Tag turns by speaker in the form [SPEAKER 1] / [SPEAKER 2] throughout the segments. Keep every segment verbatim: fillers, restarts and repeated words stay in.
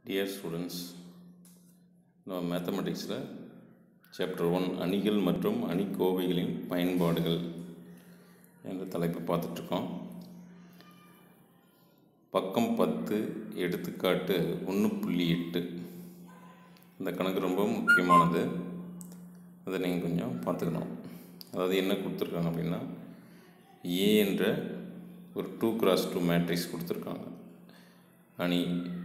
[SPEAKER 1] Dear students, நம்ம மேத்தமெட்டிக்ஸில் chapter one அணிகள் மற்றும் அணிக்கோவைகளின் பயன்பாடுகள் என்ற தலைப்பு பார்த்துட்ருக்கோம். பக்கம் பத்து எடுத்துக்காட்டு ஒன்று புள்ளி எட்டு இந்த கணக்கு ரொம்ப முக்கியமானது. அதை நீங்கள் கொஞ்சம் பார்த்துக்கணும். அதாவது என்ன கொடுத்துருக்காங்க அப்படின்னா, ஏ என்ற ஒரு டூ கிராஸ் டூ மேட்ரிக்ஸ் கொடுத்துருக்காங்க. அணி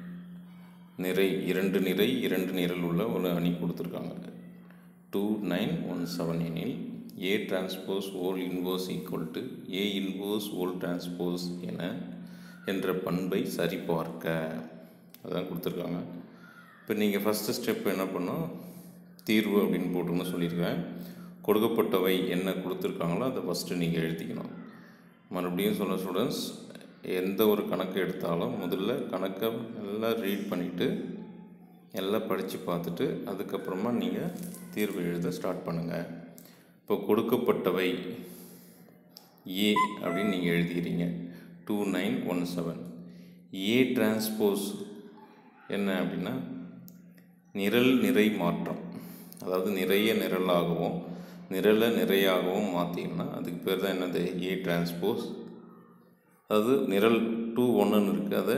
[SPEAKER 1] நிறை இரண்டு நிறை இரண்டு நிரல் உள்ள ஒரு அணி கொடுத்துருக்காங்க. டூ நைன் ஒன் செவன் எனில் A transpose whole inverse equal to A inverse whole transpose என என்ற பண்பை சரிபார்க்க அதான் கொடுத்துருக்காங்க. இப்போ நீங்கள் ஃபஸ்ட்டு ஸ்டெப் என்ன பண்ணோம், தீர்வு அப்படின்னு போட்டுன்னு சொல்லியிருக்கேன். கொடுக்கப்பட்டவை என்ன கொடுத்துருக்காங்களோ அதை ஃபஸ்ட்டு நீங்கள் எழுதிக்கணும். மறுபடியும் சொல்ல ஸ்டூடெண்ட்ஸ், எந்த ஒரு கணக்கு எடுத்தாலும் முதல்ல கணக்கை எல்லாம் ரீட் பண்ணிவிட்டு எல்லாம் படித்து பார்த்துட்டு அதுக்கப்புறமா நீங்கள் தீர்வு எழுத ஸ்டார்ட் பண்ணுங்கள். இப்போ கொடுக்கப்பட்டவை ஏ அப்படின்னு நீங்கள் எழுதிக்கிறீங்க. Two nine one seven A transpose என்ன அப்படின்னா நிரல் நிறை மாற்றம். அதாவது நிறைய நிரலாகவும் நிரலை நிறையாகவும் மாற்றிங்கன்னா அதுக்கு பேர் தான் என்னது, ஏ டிரான்ஸ்போஸ். அதாவது நிரல் டூ ஒன்றுன்னு இருக்குது, அதை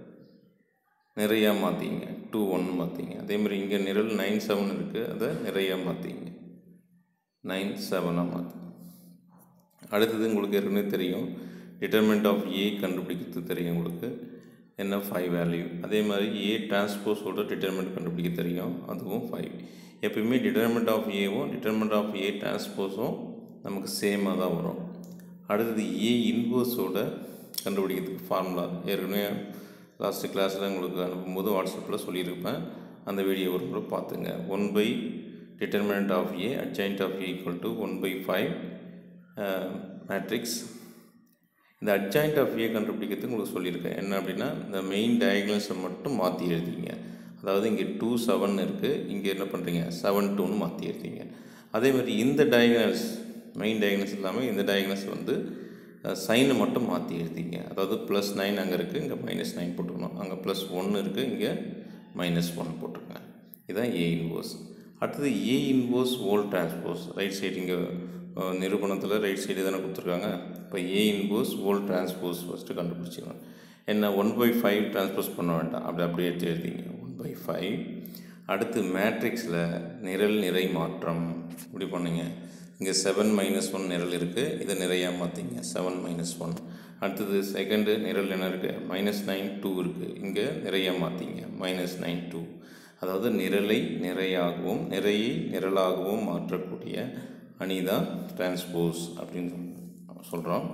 [SPEAKER 1] நிறையா மாற்றிங்க, டூ ஒன்று மாற்றிங்க. அதேமாதிரி இங்கே நிரல் நைன் செவன் இருக்குது, அதை நிறையா மாற்றிங்க, நைன் செவனாக மாற்றி. அடுத்தது உங்களுக்கு ஏற்கனவே தெரியும், டிட்டர்மினன்ட் ஆஃப் ஏ கண்டுபிடிக்கிறது தெரியும் உங்களுக்கு, என்ன ஃபைவ் வேல்யூ. அதே மாதிரி ஏ டிரான்ஸ்போஸோட டிட்டர்மினன்ட் கண்டுபிடிக்க தெரியும், அதுவும் ஃபைவ். எப்பயுமே டிட்டர்மினன்ட் ஆஃப் ஏவும் டிட்டர்மினன்ட் ஆஃப் ஏ டிரான்ஸ்போஸும் நமக்கு சேமாக தான் வரும். அடுத்தது ஏ இன்வர்ஸோட கண்டுபிடிக்கிறதுக்கு ஃபார்முலா ஏற்கனவே லாஸ்ட்டு கிளாஸில் உங்களுக்கு அனுப்பும்போது வாட்ஸ்அப்பில் சொல்லியிருப்பேன், அந்த வீடியோ ஒரு முறை பார்த்துங்க. One by determinant of A adjoint of A equal to one by five matrix. இந்த அட்ஜாயின்ட் ஆஃப் ஏ கண்டுபிடிக்கிறதுக்கு உங்களுக்கு சொல்லியிருக்கேன். என்ன அப்படின்னா, இந்த மெயின் டயக்னல்ஸை மட்டும் மாற்றி எழுதிங்க. அதாவது இங்கே டூ செவன் இருக்குது, இங்கே என்ன பண்ணுறீங்க செவன் டூன்னு மாற்றி எழுதிங்க. அதே மாதிரி இந்த டயக்னல்ஸ் மெயின் டயக்னல்ஸ் இல்லாமல் இந்த டயக்னல்ஸ் வந்து சைனை மட்டும் மாற்றி எழுதிங்க. அதாவது ப்ளஸ் நைன் அங்கே இருக்குது, இங்கே மைனஸ் நைன் போட்டுக்கணும். அங்கே ப்ளஸ் ஒன்று இருக்குது, இங்கே மைனஸ் ஒன் போட்டிருக்கேன். இதுதான் ஏ இன்வர்ஸ். அடுத்தது A inverse whole transpose. Right side இங்கே நிரூபணத்தில் ரைட் சைடு தானே கொடுத்துருக்காங்க. இப்போ A inverse whole transpose first கண்டுபிடிச்சிக்கலாம். என்ன ஒன் பை ஃபைவ் டிரான்ஸ்போஸ் பண்ண வேண்டாம், அப்படி அப்படியே எடுத்து எழுதிங்க, ஒன் பை ஃபைவ். அடுத்து மேட்ரிக்ஸில் நிரல் நிறை மாற்றம் இப்படி பண்ணுங்க. இங்கே செவன் மைனஸ் ஒன் நிரல் இருக்குது, இதை நிறையாக மாற்றிங்க, செவன் மைனஸ் ஒன். அடுத்தது செகண்டு நிரல் என்ன இருக்குது, மைனஸ் நைன் டூ இருக்குது, இங்கே நிறையாக மாற்றிங்க, மைனஸ் நைன் டூ. அதாவது நிரலை நிறையாகவும் நிறையை நிரலாகவும் மாற்றக்கூடிய அணி தான் டிரான்ஸ்போஸ் அப்படின்னு சொல்கிறோம்.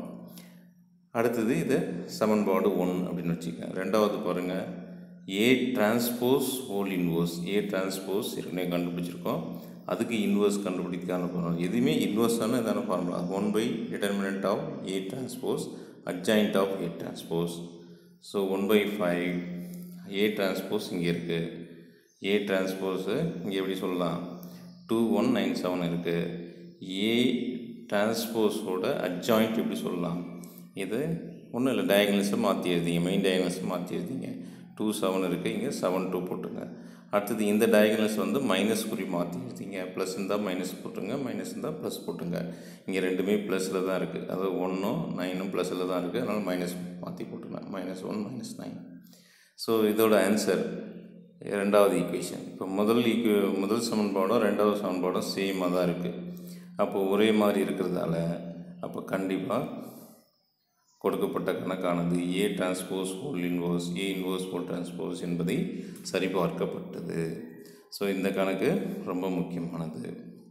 [SPEAKER 1] அடுத்தது இதை சமன்பாடு ஒன் அப்படின்னு வச்சுக்கேன். ரெண்டாவது பாருங்கள், A transpose whole inverse. A transpose ஏற்கனவே கண்டுபிடிச்சிருக்கோம், அதுக்கு இன்வர்ஸ் கண்டுபிடிக்கான ஃபார்முலா. எதுவுமே இன்வர்ஸான இதான formula, one by determinant of A transpose adjoint of A transpose. So one by five A transpose இங்கே இருக்குது. ஏ டிரான்ஸ்போஸு இங்கே எப்படி சொல்லலாம், டூ ஒன் நைன் செவன் இருக்குது. ஏ டிரான்ஸ்போஸோட அட்ஜாயிண்ட் எப்படி சொல்லலாம், இது ஒன்றும் இல்லை, டயக்னல்ஸை மாற்றி எழுதிங்க, மெயின் டயக்னல்ஸை மாற்றி எழுதிங்க. டூ செவன் இருக்குது, இங்கே செவன் டூ போட்டுங்க. அடுத்தது இந்த டயக்னல்ஸ் வந்து மைனஸ் குறி மாற்றி எழுதிங்க, ப்ளஸ் இருந்தால் மைனஸ் போட்டுங்க, மைனஸ் இருந்தால் ப்ளஸ் போட்டுங்க. இங்கே ரெண்டுமே ப்ளஸில் தான் இருக்குது, அதாவது ஒன்றும் நைனும் ப்ளஸில் தான் இருக்குது, அதனால் மைனஸ் மாற்றி போட்டுங்க, minus one minus nine. So இதோட ஆன்சர் ரெண்டாவது ஈக்குவேஷன். இப்போ முதல் ஈக்கு முதல் சமன்பாடும் ரெண்டாவது சமன்பாடும் சேமாக தான் இருக்குது. அப்போது ஒரே மாதிரி இருக்கிறதால அப்போ கண்டிப்பாக கொடுக்கப்பட்ட கணக்கானது A transpose whole inverse A inverse whole transpose என்பதை சரிபார்க்கப்பட்டது. ஸோ இந்த கணக்கு ரொம்ப முக்கியமானது.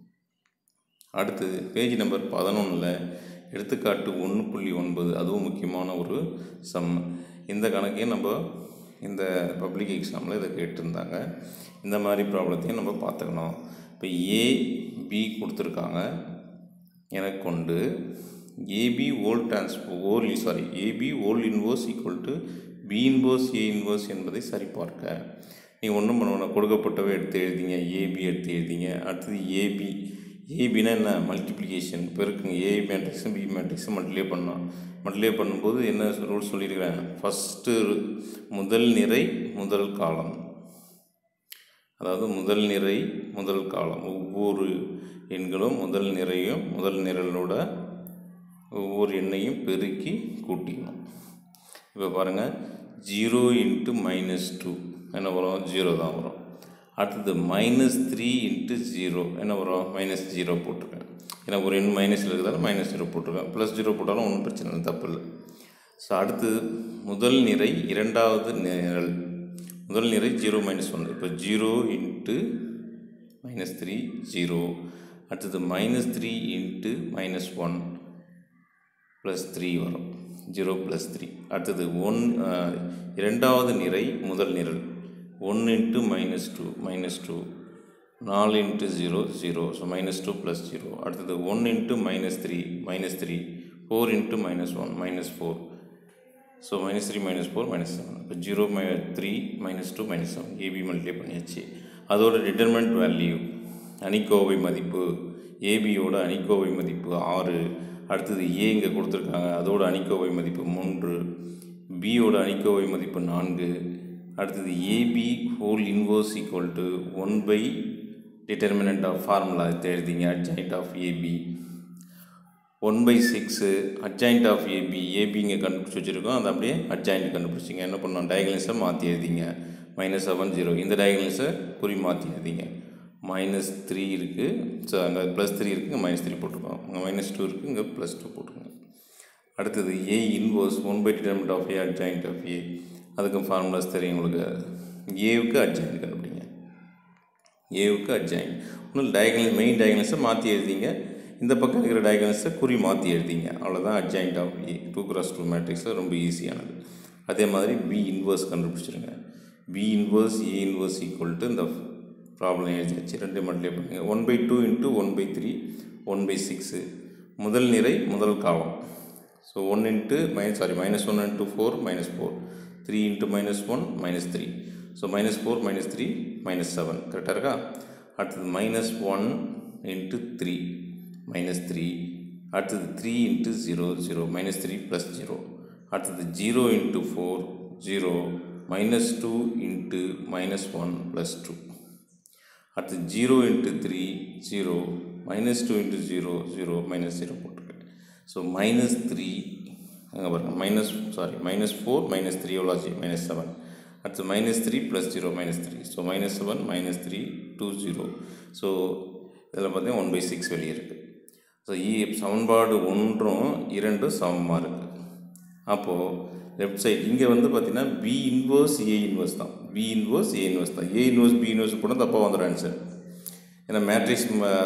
[SPEAKER 1] அடுத்தது பேஜ் நம்பர் பதினொன்றில் எடுத்துக்காட்டு ஒன்று புள்ளி ஒன்பது, அதுவும் முக்கியமான ஒரு சம். இந்த கணக்கையும் நம்ம இந்த பப்ளிக் எக்ஸாமில் இதை கேட்டிருந்தாங்க. இந்த மாதிரி ப்ராப்ளத்தையும் நம்ம பார்த்துக்கணும். இப்போ ஏ பி கொடுத்துருக்காங்க எனக்கு கொண்டு AB whole transpose whole sorry AB whole inverse equal to B inverse A inverse என்பதை சரிபார்க்க. நீங்கள் ஒன்றும் பண்ணணும், கொடுக்கப்பட்டவை எடுத்து எழுதிங்க, ஏபி எடுத்து எழுதிங்க. அடுத்தது ஏபி ஏபினா என்ன, மல்டிப்ளிகேஷன், பெருக்குங்க. ஏ மேட்ரிக்ஸும் பி மேட்ரிக்ஸும் மல்டிப்ளை பண்ணோம். மல்டிப்ளை பண்ணும்போது என்ன ரூல் சொல்லியிருக்கிறேன், ஃபஸ்ட்டு முதல் நிரை முதல் காலம் அதாவது முதல் நிரை முதல் காலம் ஒவ்வொரு எண்களும் முதல் நிறையும் முதல் நிரலோட ஒவ்வொரு எண்ணையும் பெருக்கி கூட்டிக்கணும். இப்போ பாருங்கள், ஜீரோ இன்ட்டு மைனஸ் டூ என்ன வரும்? ஜீரோ தான் வரும். அடுத்தது மைனஸ் த்ரீ இன்ட்டு ஜீரோ என்ன வரும்? மைனஸ் ஜீரோ போட்டிருக்கேன். ஏன்னா ஒரு எண் மைனஸில் இருக்கிறதால மைனஸ் ஜீரோ போட்டிருக்கேன். ப்ளஸ் ஜீரோ போட்டாலும் ஒன்றும் பிரச்சனை இல்லை, தப்பு இல்லை. ஸோ அடுத்து முதல் நிரை இரண்டாவது நிரல் முதல் நிரை ஜீரோ மைனஸ் ஒன்று. இப்போ zero into minus three zero. அடுத்தது minus three into minus one plus three வரும். Zero plus three. அடுத்தது ஒன் இரண்டாவது நிரை முதல் நிரல் one into minus two minus two நாலு into zero zero. So minus two plus zero. அடுத்தது one into minus three minus three four into minus one minus four. So minus three minus four minus seven. இப்போ zero மை three minus two minus seven AB multiply பண்ணியாச்சு. அதோட determinant value அணிக்கோவை மதிப்பு ஏபியோட அணிக்கோவை மதிப்பு ஆறு. அடுத்தது ஏ இங்கே கொடுத்துருக்காங்க, அதோட அணிக்கோவை மதிப்பு மூன்று. பியோட அணிக்கோவை மதிப்பு நான்கு. அடுத்தது AB whole inverse equal to one by determinant of formula எழுதிங்க. Adjoint of AB one by six adjoint of AB. AB இங்கே கண்டுபிடிச்சி வச்சுருக்கோம், அதை அப்படியே அட்ஜாயிண்ட் கண்டுபிடிச்சிங்க. என்ன பண்ணோம்? டயகனல்ஸை மாற்றி எழுதிங்க. Minus seven zero. இந்த டயகனல்ஸை குறி மாற்றி எழுதிங்க. மைனஸ் த்ரீ இருக்குது, ஸோ அங்கே ப்ளஸ் த்ரீ இருக்குது, இங்கே மைனஸ் த்ரீ போட்டுருக்கோம். அங்கே மைனஸ் டூ இருக்குது, இங்கே ப்ளஸ் டூ போட்டுருக்கோங்க. அடுத்தது A inverse one by determinant of A adjoint of A. அதுக்கு ஃபார்முலாஸ் தெரியும் உங்களுக்கு. ஏவுக்கு அட்ஜாயிண்ட் கண்டுபிடிங்க. ஏவுக்கு அட்ஜாயிண்ட் ஒன்றும் டயகனல் மெயின் டயகனல்ஸை மாற்றி எழுதிங்க. இந்த பக்கம் இருக்கிற டயகனல்ஸை குறி மாற்றி எழுதிங்க. அவ்வளோதான் adjoint of A. Two cross two மேட்ரிக்ஸில் ரொம்ப ஈஸியானது. அதே மாதிரி பி இன்வர்ஸ் கண்டுபிடிச்சிருங்க. B inverse A inverse equal to இந்த ப்ராப்ளம் எழுதியாச்சு. ரெண்டு மல்டிப்ளை பண்ணுங்க. One by two into one by three one by six. முதல் நிரை முதல் காலம். So one into minus sorry minus one into four minus four. Three into minus one minus three. So minus four minus three minus seven. கரெக்டாக இருக்கா? அடுத்தது minus one into three minus three. அடுத்தது three into zero zero minus three plus zero. அடுத்தது zero into four zero minus two into minus one plus two. அடுத்தது zero into three zero minus two into zero zero minus zero போட்டிருக்கேன். So minus three அங்கே பாருங்கள் minus sorry minus four minus three எவ்வளோ ஆச்சு? Minus seven. அடுத்து minus three plus zero minus three. So minus seven minus three two zero. So இதில் பார்த்தீங்கன்னா one by six வெளியே இருக்குது. ஸோ இ சமன்பாடு ஒன்றும் இரண்டும் சமமாக இருக்குது. அப்போது லெஃப்ட் சைட் இங்கே வந்து பார்த்திங்கன்னா பி இன்வர்ஸ் ஏ இன்வர்ஸ் தான். பி இன்வர்ஸ் ஏ இன்வர்ஸ் தான். ஏ இன்வர்ஸ் பி இன்வர்ஸ் போனால் தப்பாக வந்துடும் ஆன்சர். ஏன்னா மேட்ரிக்ஸ்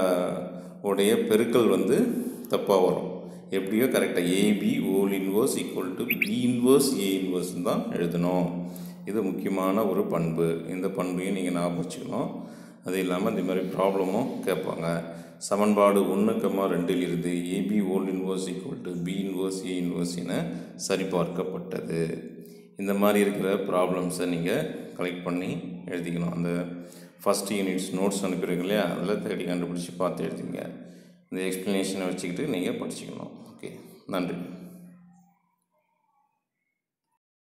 [SPEAKER 1] உடைய பெருக்கல் வந்து தப்பாக வரும். எப்படியோ கரெக்டாக AB whole inverse equal to B inverse A inverse தான் எழுதணும். இது முக்கியமான ஒரு பண்பு. இந்த பண்பையும் நீங்கள் ஞாபகம் வச்சுக்கணும். அது இல்லாமல் இந்த மாதிரி ப்ராப்ளமும் கேட்பாங்க. சமன்பாடு ஒன்று கம்மா ரெண்டில் இருந்து AB whole inverse equal to B inverse A inverse என சரிபார்க்கப்பட்டது. இந்த மாதிரி இருக்கிற ப்ராப்ளம்ஸை நீங்கள் கலெக்ட் பண்ணி எழுதிக்கணும். அந்த ஃபஸ்ட் யூனிட்ஸ் நோட்ஸ் அனுப்பிடுங்க இல்லையா, அதில் தேடி கண்டுபிடிச்சி பார்த்து எழுதிங்க. இந்த எக்ஸ்ப்ளனேஷனை வச்சுக்கிட்டு நீங்கள் படிச்சுக்கணும். ஓகே, நன்றி.